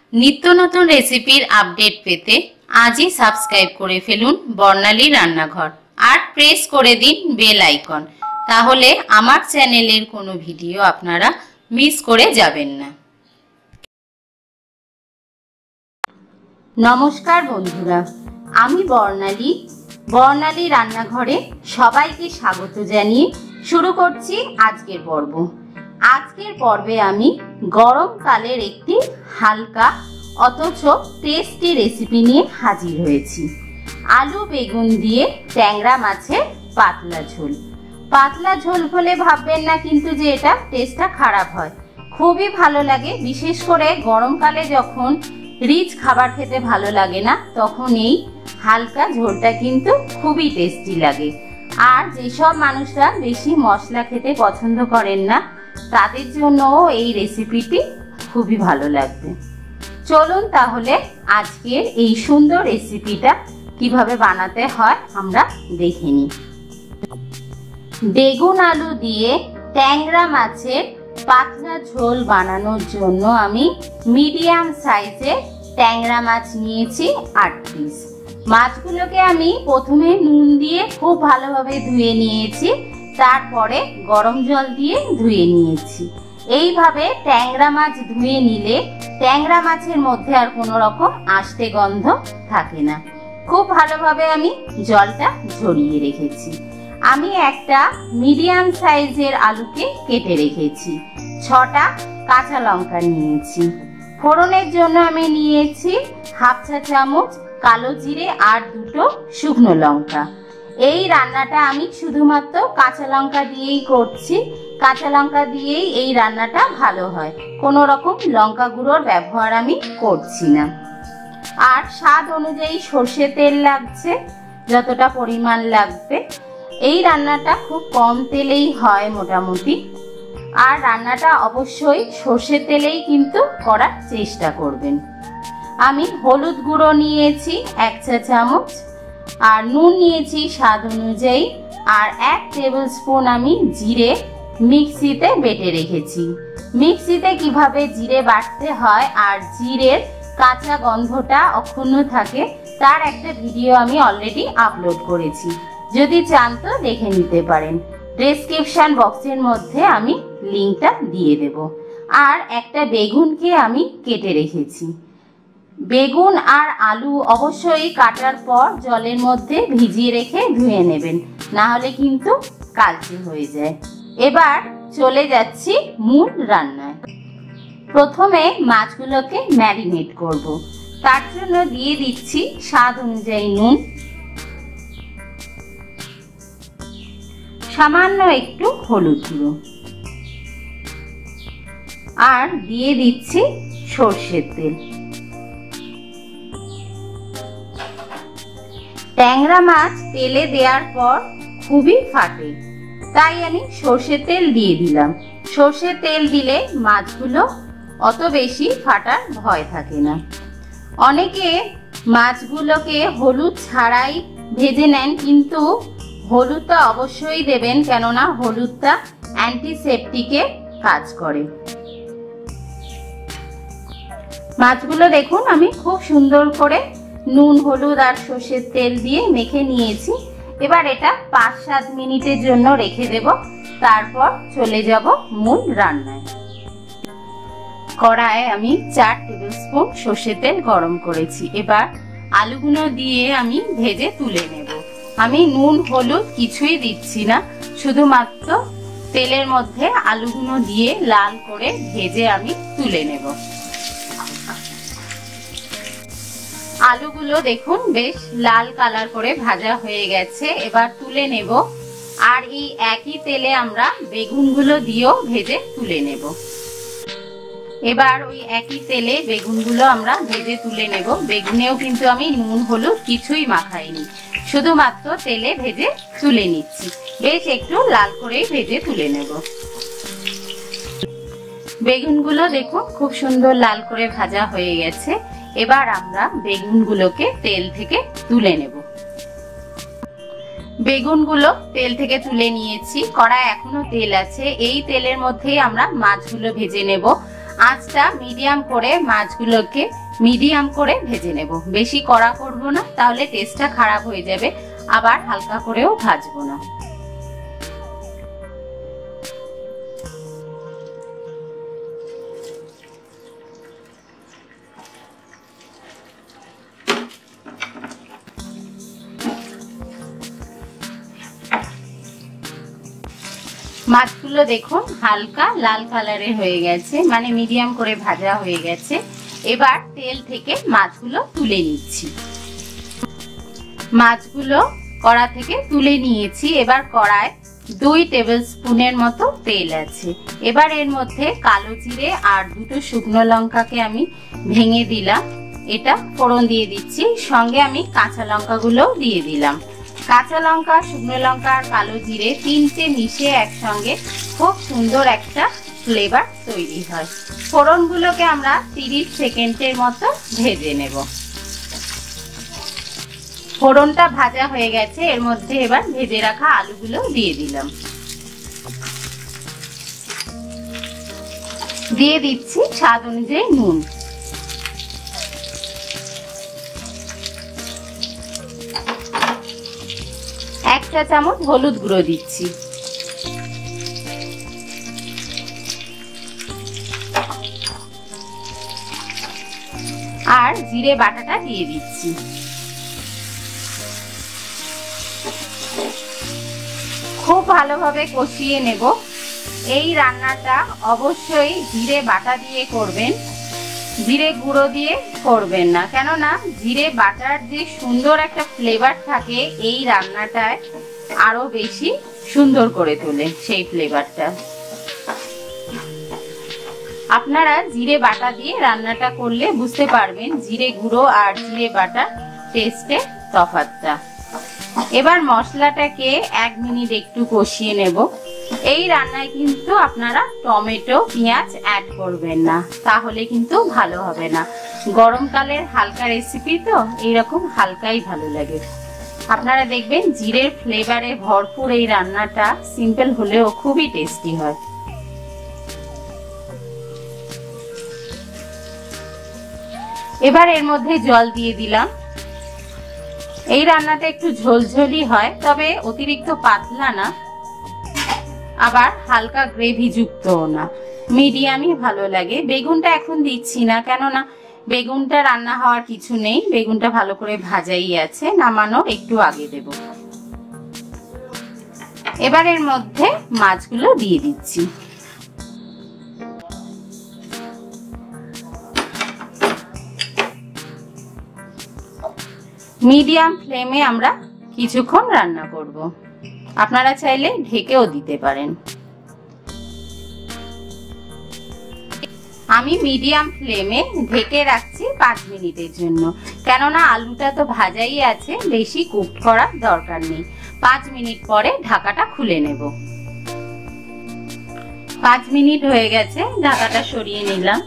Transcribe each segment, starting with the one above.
নিত্য নতুন রেসিপির আপডেট পেতে আজই সাবস্ক্রাইব করে ফেলুন বর্ণালী রান্নাঘর আর প্রেস করে দিন বেল আইকন, তাহলে আমার চ্যানেলের কোনো ভিডিও আপনারা মিস করে যাবেন না। নমস্কার বন্ধুরা, আমি বর্ণালী রান্নাঘরে সবাইকে স্বাগত জানিয়ে শুরু করছি আজকের পর্ব। আজকের পর্বে আমি গরমকালের একটি হালকা অথচ টেস্টি রেসিপি নিয়ে হাজির হয়েছি। আলু বেগুন দিয়ে ট্যাংরা মাছের পাতলা ঝোল। পাতলা ঝোল বলে ভাববেন না কিন্তু যে এটা টেস্টটা খারাপ হয়, খুবই ভালো লাগে। বিশেষ করে গরমকালে যখন রিচ খাবার খেতে ভালো লাগে না, তখন এই হালকা ঝোলটা কিন্তু খুবই টেস্টি লাগে। আর যেসব মানুষরা বেশি মশলা খেতে পছন্দ করেন না, তাদের জন্য এই রেসিপিটি খুবই ভালো লাগবে। চলুন তাহলে আজকের এই সুন্দর রেসিপিটা কিভাবে বানাতে হয় আমরা দেখে নিই। বেগুন আলু দিয়ে ট্যাংরা মাছের পাতলা ঝোল বানানোর জন্য আমি মিডিয়াম সাইজের ট্যাংরা মাছ নিয়েছি 8 পিস। মাছগুলোকে আমি প্রথমে নুন দিয়ে খুব ভালোভাবে ধুয়ে নিয়েছি, তারপরে গরম জল দিয়ে ধুয়ে নিয়েছি। এইভাবে ট্যাংরা মাছ ধুয়ে নিলে ট্যাংরা মাছের মধ্যে আর কোনো রকম আষ্টে গন্ধ থাকে না। খুব ভালোভাবে আমি জলটা ঝরিয়ে রেখেছি। আমি একটা মিডিয়াম সাইজের আলুকে কেটে রেখেছি। 6টা কাঁচা লঙ্কা নিয়েছি। ফোড়নের জন্য আমি নিয়েছি 1/2 চা চামচ কালো জিরে আর 2টো শুকনো লঙ্কা। এই রান্নাটা আমি শুধুমাত্র কাঁচা লঙ্কা দিয়েই করছি। কাঁচা লঙ্কা দিয়েই এই রান্নাটা ভালো হয়, কোনো রকম লঙ্কা গুঁড়োর ব্যবহার আমি করছি না। আর স্বাদ অনুযায়ী সর্ষে তেল লাগছে, যতটা পরিমাণ লাগবে। এই রান্নাটা খুব কম তেলেই হয় মোটামুটি। আর রান্নাটা অবশ্যই সর্ষে তেলেই কিন্তু করার চেষ্টা করবেন। আমি হলুদ গুঁড়ো নিয়েছি 1 চা চামচ, আর নুন নিয়েছি স্বাদ অনুযায়ী, আর 1 টেবিল স্পুন আমি জিরে মিক্সিতে বেটে রেখেছি। মিক্সিতে কিভাবে জিরে বাটতে হয় আর জিরের কাঁচা গন্ধটা অক্ষুণ্ণ থাকে, তার একটা ভিডিও আমি অলরেডি আপলোড করেছি। যদি চান তো দেখে নিতে পারেন। ডেসক্রিপশন বক্সের মধ্যে আমি লিঙ্কটা দিয়ে দেব। আর একটা বেগুনকে আমি কেটে রেখেছি। বেগুন আর আলু অবশ্যই কাটার পর জলের মধ্যে ভিজিয়ে রেখে ধুয়ে নেবেন, না হলে কিন্তু কালচে হয়ে যায়। এবার চলে যাচ্ছি মূল রান্নায়। প্রথমে মাছগুলোকে ম্যারিনেট করব। তার জন্য দিয়ে দিচ্ছি স্বাদ অনুযায়ী নুন, সামান্য একটু হলুদ গুঁড়ো, আর দিয়ে দিচ্ছি সর্ষের তেল। ট্যাংরা মাছ তেলে দেওয়ার পর খুবই ফাটে, তাই আমি সর্ষের তেল দিয়ে দিলাম। সর্ষের তেল দিলে মাছগুলো অত বেশি ফাটার ভয় থাকে না। অনেকে মাছগুলোকে হলুদ ছাড়াই ভেজে নেন, কিন্তু হলুদটা অবশ্যই দেবেন, কেননা হলুদটা অ্যান্টিসেপটিকে কাজ করে। মাছগুলো দেখুন আমি খুব সুন্দর করে নুন হলুদ আর সর্ষের তেল দিয়ে মেখে নিয়েছি। এবার এটা 5-7 মিনিটের জন্য রেখে দেব, তারপর চলে যাব মূল রান্নায়। কড়ায় আমি 4 টেবিল স্পুন সর্ষের তেল গরম করেছি। এবার আলুগুলো দিয়ে আমি ভেজে তুলে নেব। আমি নুন হলুদ কিছুই দিচ্ছি না, শুধুমাত্র তেলের মধ্যে আলুগুলো দিয়ে লাল করে ভেজে আমি তুলে নেব। আলুগুলো দেখুন বেশ লাল কালার করে ভাজা হয়ে গেছে, এবার তুলে নেব। আর এই একই তেলে আমরা বেগুনগুলো দিয়েও ভেজে তুলে নেব। এবার ওই একই তেলে বেগুনগুলো আমরা ভেজে তুলে নেব। বেগুনেও কিন্তু আমি নুন হলুদ কিছুই মাখাইনি, শুধুমাত্র তেলে ভেজে তুলে নিচ্ছি। বেশ একটু লাল করেই ভেজে তুলে নেব। বেগুনগুলো দেখুন খুব সুন্দর লাল করে ভাজা হয়ে গেছে। এবার আমরা বেগুনগুলোকে তেল থেকে তুলে নেব। বেগুনগুলো তেল থেকে তুলে নিয়েছি। কড়ায় এখনো তেল আছে, এই তেলের মধ্যেই আমরা মাছগুলো ভেজে নেব। আঁচটা মিডিয়াম করে মাছগুলোকে মিডিয়াম করে ভেজে নেব, বেশি কড়া করব না, তাহলে টেস্টটা খারাপ হয়ে যাবে। আবার হালকা করেও ভাজবো না। মাছগুলো দেখুন হালকা লাল কালারের হয়ে গেছে, মানে মিডিয়াম করে ভাজা হয়ে গেছে। এবার তেল থেকে মাছগুলো তুলে নিচ্ছি। মাছগুলো কড়া থেকে তুলে নিয়েছি। এবার কড়ায় 2 টেবিল স্পুনের মতো তেল আছে। এবার এর মধ্যে কালো জিরে আর 2টো শুকনো লঙ্কাকে আমি ভেঙে দিলাম, এটা ফোড়ন দিয়ে দিচ্ছি। সঙ্গে আমি কাঁচা লঙ্কাগুলো দিয়ে দিলাম। কাঁচা লঙ্কা, শুকনো লঙ্কা আর কালো জিরে 3টে মিশিয়ে একসঙ্গে খুব সুন্দর একটা ফ্লেভার তৈরি হয়। ফোড়নগুলোকে আমরা 30 সেকেন্ডের মতো ভেজে নেব। ফোড়নটা ভাজা হয়ে গেছে, এর মধ্যে এবার ভেজে রাখা আলুগুলো দিয়ে দিলাম। দিয়ে দিচ্ছি স্বাদ অনুযায়ী নুন। এক চা চামচ হলুদ গুঁড়ো দিচ্ছি। আর জিরে বাটাটা দিয়ে দিচ্ছি। খুব ভালোভাবে কষিয়ে নেব। এই রান্নাটা অবশ্যই জিরে বাটা দিয়ে করবেন, জিরে গুঁড়ো দিয়ে করবেন না, কেননা জিরে বাটার যে সুন্দর একটা ফ্লেভার থাকে এই রান্নাটায় আরো বেশি সুন্দর করে তোলে সেই ফ্লেভারটা। আপনারা জিরে বাটা দিয়ে রান্নাটা করলে বুঝতে পারবেন জিরে গুঁড়ো আর জিরে বাটার টেস্টে তফাৎটা। এবার মশলাটাকে 1 মিনিট একটু কষিয়ে নেব। এই রান্নায় কিন্তু আপনারা টমেটো পেঁয়াজ অ্যাড করবেন না, তাহলে কিন্তু ভালো হবে না। গরমকালের হালকা রেসিপি তো এইরকম হালকাই ভালো লাগে। আপনারা দেখবেন জিরের ফ্লেভারে ভরপুর এই রান্নাটা সিম্পল হলেও খুবই টেস্টি হয়। এবার এর মধ্যে জল দিয়ে দিলাম। এই রান্নাটা একটু ঝোলঝোলি হয়, তবে অতিরিক্ত পাতলা না, আবার হালকা গ্রেভি যুক্তও না, মিডিয়ামই ভালো লাগে। বেগুনটা এখন দিচ্ছি না, কেননা বেগুনটা রান্না হওয়ার কিছু নেই, বেগুনটা ভালো করে ভাজাই আছে, নামানোর একটু আগে দেব। এবার এর মধ্যে মাছগুলো দিয়ে দিচ্ছি। মিডিয়াম ফ্লেমে আমরা কিছুক্ষণ রান্না করব। আপনারা চাইলে ঢেকেও দিতে পারেন। আমি মিডিয়াম ফ্লেমে ঢেকে রাখছি 5 মিনিটের জন্য, কেননা আলুটা তো ভাজাই আছে, বেশি কুক করার দরকার নেই। 5 মিনিট পরে ঢাকাটা খুলে নেব। 5 মিনিট হয়ে গেছে, ঢাকাটা সরিয়ে নিলাম।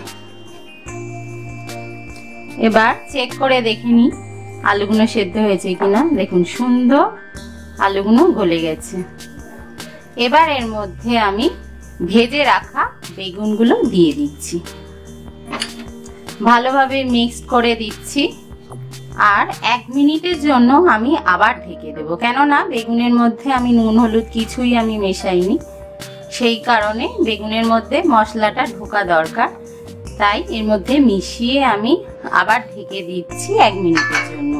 এবার চেক করে দেখে নিই আলুগুলো সেদ্ধ হয়েছে কিনা। দেখুন সুন্দর আলুগুলো গলে গেছে। এবার এর মধ্যে আমি ভেজে রাখা বেগুনগুলো দিয়ে দিচ্ছি, ভালোভাবে মিক্স করে দিচ্ছি। আর 1 মিনিটের জন্য আমি আবার ঢেকে দেব, কেননা বেগুনের মধ্যে আমি নুন হলুদ কিছুই আমি মেশাইনি, সেই কারণে বেগুনের মধ্যে মশলাটা ঢোকা দরকার। তাই এর মধ্যে মিশিয়ে আমি আবার ঢেকে দিচ্ছি 1 মিনিটের জন্য।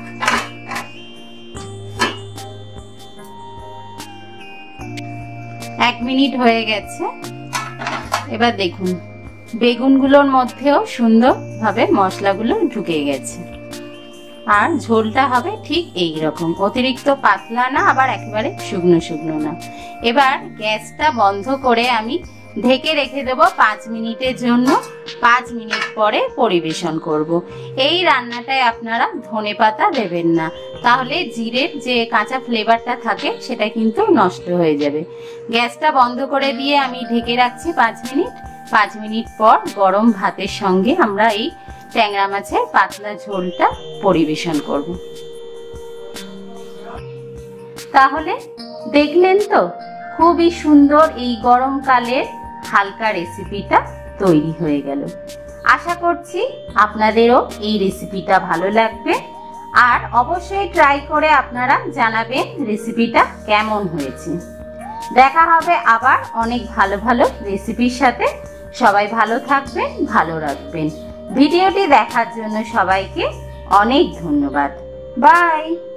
এক মিনিট হয়ে গেছে। এবার দেখুন বেগুনগুলোর মধ্যেও সুন্দরভাবে মশলাগুলো ঢুকে গেছে। আর ঝোলটা হবে ঠিক এই রকম, অতিরিক্ত পাতলা না, আবার একেবারে শুকনো শুকনো না। এবার গ্যাসটা বন্ধ করে আমি ঢেকে রেখে দেব 5 মিনিটের জন্য। 5 মিনিট পরে পরিবেশন করব। এই রান্নাটায় আপনারা ধনেপাতা দেবেন না, তাহলে জিরের যে কাঁচা ফ্লেভারটা থাকে সেটা কিন্তু নষ্ট হয়ে যাবে। গ্যাসটা বন্ধ করে দিয়ে আমি ঢেকে রাখছি 5 মিনিট। 5 মিনিট পর গরম ভাতের সঙ্গে আমরা এই ট্যাংরা মাছের পাতলা ঝোলটা পরিবেশন করব। তাহলে দেখলেন তো খুবই সুন্দর এই গরমকালের হালকা রেসিপিটা তৈরি হয়ে গেল। আশা করছি আপনাদেরও এই রেসিপিটা ভালো লাগবে, আর অবশ্যই ট্রাই করে আপনারা জানাবেন রেসিপিটা কেমন হয়েছে। দেখা হবে আবার অনেক ভালো ভালো রেসিপির সাথে। সবাই ভালো থাকবেন, ভালো রাখবেন। ভিডিওটি দেখার জন্য সবাইকে অনেক ধন্যবাদ। বাই।